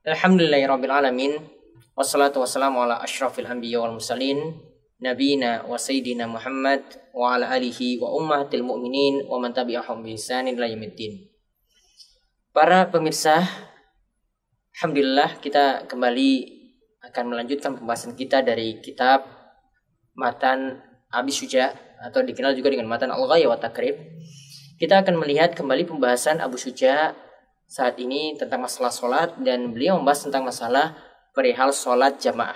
Alhamdulillahirabbil alamin. Wassalatu wassalamu ala asyrafil anbiya wal mursalin nabiyina wa sayyidina Muhammad wa ala alihi wa ummatil mu'minin wa man tabi'ahum bi ihsanin ila yaumiddin. Para pemirsa, alhamdulillah kita kembali akan melanjutkan pembahasan kita dari kitab Matan Abi Syuja atau dikenal juga dengan Matan Al-Ghaya wa Takrib. Kita akan melihat kembali pembahasan Abu Syuja saat ini tentang masalah sholat, dan beliau membahas tentang masalah perihal sholat jamaah.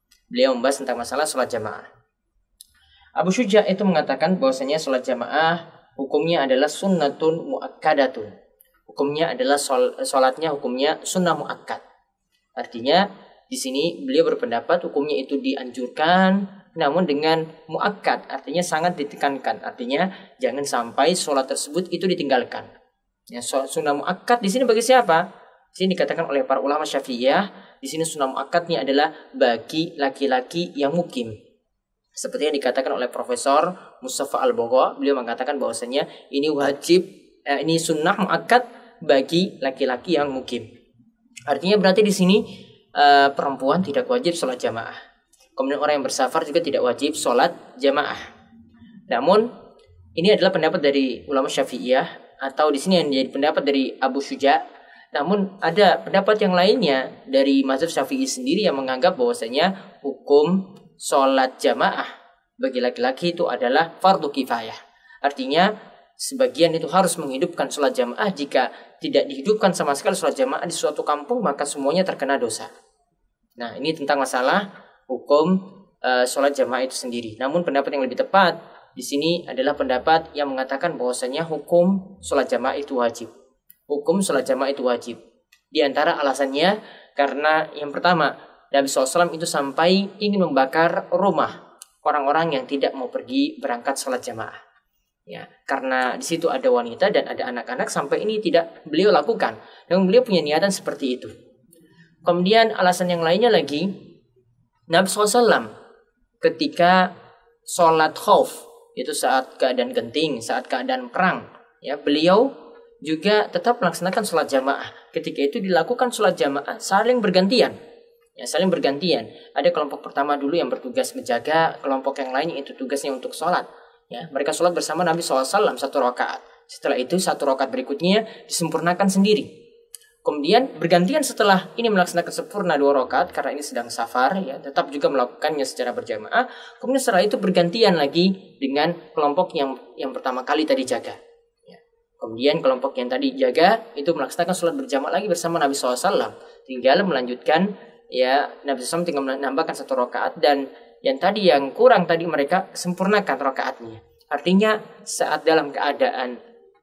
Abu Syuja itu mengatakan bahwasanya sholat jamaah hukumnya adalah sunnatun muakkadatun. Hukumnya adalah sholatnya hukumnya sunnah muakkad. Artinya di sini beliau berpendapat hukumnya itu dianjurkan, namun dengan muakkad, artinya sangat ditekankan. Artinya jangan sampai sholat tersebut itu ditinggalkan. Ya, sunnah muakkad di sini bagi siapa? Di sini dikatakan oleh para ulama Syafi'iyah, di sini sunnah muakkadnya adalah bagi laki-laki yang mukim. Seperti yang dikatakan oleh Profesor Mustafa Al-Bagha, beliau mengatakan bahwasanya ini wajib, ini sunnah muakkad bagi laki-laki yang mukim. Artinya berarti di sini perempuan tidak wajib sholat jamaah. Kemudian orang yang bersafar juga tidak wajib sholat jamaah. Namun ini adalah pendapat dari ulama Syafi'iyah, atau di sini yang menjadi pendapat dari Abu Syuja. Namun ada pendapat yang lainnya dari mazhab Syafi'i sendiri yang menganggap bahwasanya hukum sholat jamaah bagi laki-laki itu adalah fardu kifayah. Artinya sebagian itu harus menghidupkan sholat jamaah. Jika tidak dihidupkan sama sekali sholat jamaah di suatu kampung, maka semuanya terkena dosa. Nah, ini tentang masalah hukum sholat jamaah itu sendiri. Namun pendapat yang lebih tepat di sini adalah pendapat yang mengatakan bahwasanya hukum sholat jamaah itu wajib. Hukum sholat jamaah itu wajib. Di antara alasannya karena yang pertama, Nabi SAW itu sampai ingin membakar rumah orang-orang yang tidak mau pergi berangkat sholat jamaah. Ya, karena di situ ada wanita dan ada anak-anak, sampai ini tidak beliau lakukan. Dan beliau punya niatan seperti itu. Kemudian alasan yang lainnya lagi, Nabi SAW ketika sholat khauf, itu saat keadaan genting, saat keadaan perang, ya, beliau juga tetap melaksanakan sholat jamaah. Ketika itu dilakukan sholat jamaah saling bergantian, ya, saling bergantian. Ada kelompok pertama dulu yang bertugas menjaga, kelompok yang lainnya itu tugasnya untuk sholat. Ya, mereka sholat bersama Nabi SAW 1 rakaat. Setelah itu 1 rakaat berikutnya disempurnakan sendiri. Kemudian bergantian setelah ini melaksanakan sempurna 2 rakaat karena ini sedang safar, ya, tetap juga melakukannya secara berjamaah. Kemudian setelah itu bergantian lagi dengan kelompok yang pertama kali tadi jaga. Ya. Kemudian kelompok yang tadi jaga itu melaksanakan sholat berjamaah lagi bersama Nabi SAW. Tinggal melanjutkan, ya, Nabi SAW tinggal menambahkan 1 rakaat, dan yang tadi yang kurang tadi mereka sempurnakan rakaatnya. Artinya saat dalam keadaan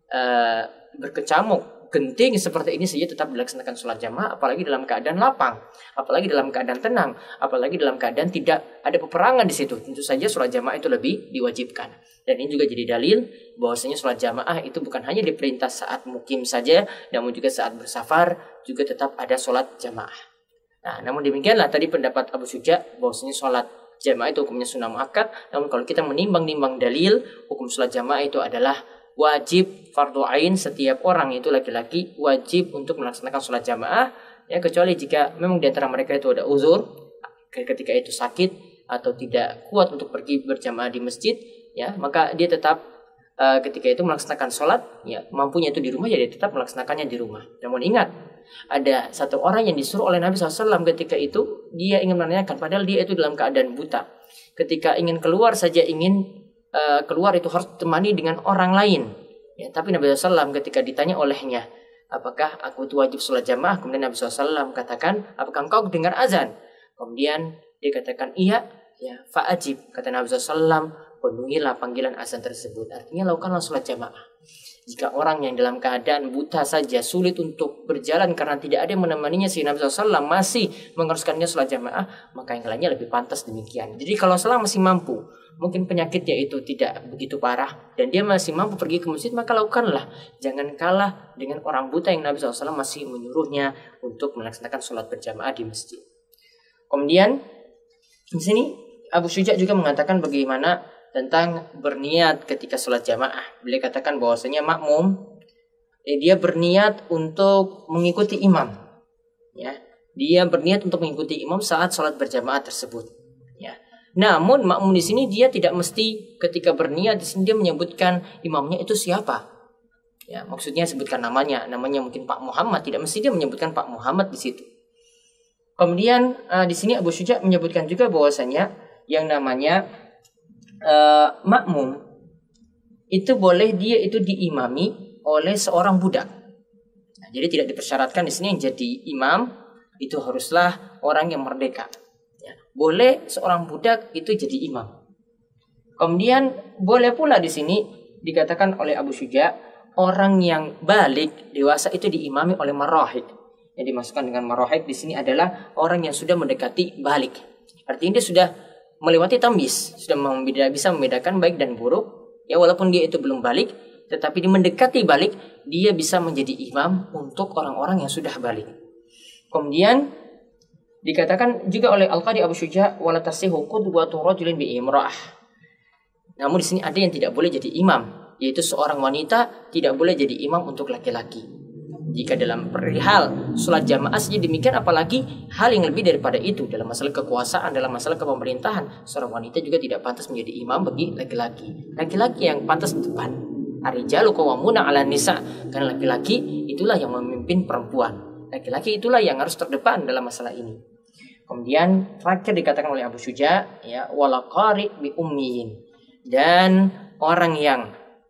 berkecamuk genting seperti ini saja tetap dilaksanakan sholat jamaah, apalagi dalam keadaan lapang, apalagi dalam keadaan tenang, apalagi dalam keadaan tidak ada peperangan di situ. Tentu saja sholat jamaah itu lebih diwajibkan. Dan ini juga jadi dalil bahwasanya sholat jamaah itu bukan hanya diperintah saat mukim saja, namun juga saat bersafar juga tetap ada sholat jamaah. Nah, namun demikianlah tadi pendapat Abu Syuja bahwasanya sholat jamaah itu hukumnya sunnah muakkad. Namun kalau kita menimbang-nimbang dalil, hukum sholat jamaah itu adalah wajib fardu ain. Setiap orang itu laki-laki wajib untuk melaksanakan sholat jamaah, ya, kecuali jika memang di antara mereka itu ada uzur, ketika itu sakit atau tidak kuat untuk pergi berjamaah di masjid, ya, maka dia tetap ketika itu melaksanakan sholat, ya, mampunya itu di rumah, ya, dia tetap melaksanakannya di rumah. Namun ingat, ada satu orang yang disuruh oleh Nabi SAW ketika itu dia ingin menanyakan, padahal dia itu dalam keadaan buta. Ketika ingin keluar saja, ingin keluar itu harus ditemani dengan orang lain, ya, tapi Nabi SAW ketika ditanya olehnya, apakah aku itu wajib sholat jamaah, kemudian Nabi SAW katakan, apakah engkau dengar azan? Kemudian dia katakan iya, ya, fa'ajib, kata Nabi SAW, penuhilah panggilan azan tersebut. Artinya lakukanlah sholat jamaah. Jika orang yang dalam keadaan buta saja sulit untuk berjalan karena tidak ada yang menemaninya, si Nabi SAW masih mengharuskannya sholat jamaah, maka yang lainnya lebih pantas demikian. Jadi kalau selama masih mampu, mungkin penyakitnya itu tidak begitu parah dan dia masih mampu pergi ke masjid, maka lakukanlah. Jangan kalah dengan orang buta yang Nabi SAW masih menyuruhnya untuk melaksanakan sholat berjamaah di masjid. Kemudian di sini Abu Syuja juga mengatakan bagaimana tentang berniat ketika sholat jamaah. Beliau katakan bahwasanya makmum, dia berniat untuk mengikuti imam, ya, Dia berniat untuk mengikuti imam saat sholat berjamaah tersebut. Ya. Namun makmum di sini dia tidak mesti ketika berniat di sini dia menyebutkan imamnya itu siapa. Ya, maksudnya sebutkan namanya mungkin Pak Muhammad, tidak mesti dia menyebutkan Pak Muhammad di situ. Kemudian di sini Abu Syuja menyebutkan juga bahwasanya yang namanya makmum itu boleh dia itu diimami oleh seorang budak. Nah, jadi tidak dipersyaratkan di sini yang jadi imam itu haruslah orang yang merdeka. Ya, boleh seorang budak itu jadi imam. Kemudian boleh pula di sini dikatakan oleh Abu Syuja orang yang balik dewasa itu diimami oleh marahid. Yang dimasukkan dengan marahid di sini adalah orang yang sudah mendekati balik. Artinya dia sudah melewati tamyiz, sudah bisa membedakan baik dan buruk. Ya walaupun dia itu belum balik, tetapi dia mendekati balik, dia bisa menjadi imam untuk orang-orang yang sudah balik. Kemudian dikatakan juga oleh Al-Qadi Abu Syuja wala tasihu qudwatu rajulin bi imra'ah. Namun di sini ada yang tidak boleh jadi imam, yaitu seorang wanita tidak boleh jadi imam untuk laki-laki. Jika dalam perihal sholat jamaah saja demikian, apalagi hal yang lebih daripada itu dalam masalah kekuasaan, dalam masalah kepemerintahan, seorang wanita juga tidak pantas menjadi imam bagi laki-laki. Laki-laki yang pantas depan. Ar-rijalu qawwamuna 'alan nisa, karena laki-laki itulah yang memimpin perempuan. Laki-laki itulah yang harus terdepan dalam masalah ini. Kemudian terakhir dikatakan oleh Abu Syuja, ya wala qari bi ummiyin, dan orang yang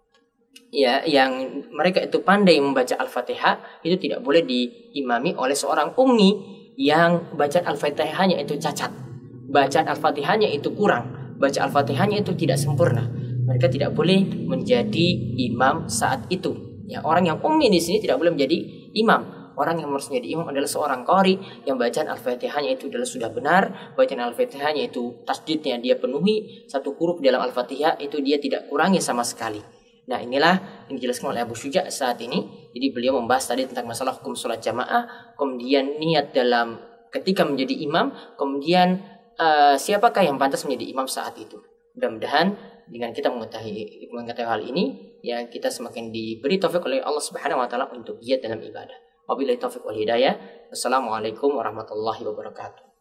mereka itu pandai membaca Al-Fatihah itu tidak boleh diimami oleh seorang ummi yang bacaan Al-Fatihahnya itu cacat, bacaan Al-Fatihahnya itu kurang, bacaan Al-Fatihahnya itu tidak sempurna. Mereka tidak boleh menjadi imam saat itu. Ya, orang yang ummi di sini tidak boleh menjadi imam. Orang yang harus menjadi imam adalah seorang qari yang bacaan Al-Fatihahnya itu adalah sudah benar, bacaan Al-Fatihahnya itu tasdidnya dia penuhi, satu huruf dalam Al-Fatihah itu dia tidak kurangi sama sekali. Nah, inilah yang dijelaskan oleh Abu Syuja saat ini. Jadi beliau membahas tadi tentang masalah hukum sholat jamaah, kemudian niat dalam ketika menjadi imam, kemudian siapakah yang pantas menjadi imam saat itu. Mudah-mudahan dengan kita mengetahui hal ini, ya kita semakin diberi taufik oleh Allah Subhanahu wa taala untuk giat dalam ibadah. Wabillahi taufiq wal hidayah. Wassalamualaikum warahmatullahi wabarakatuh.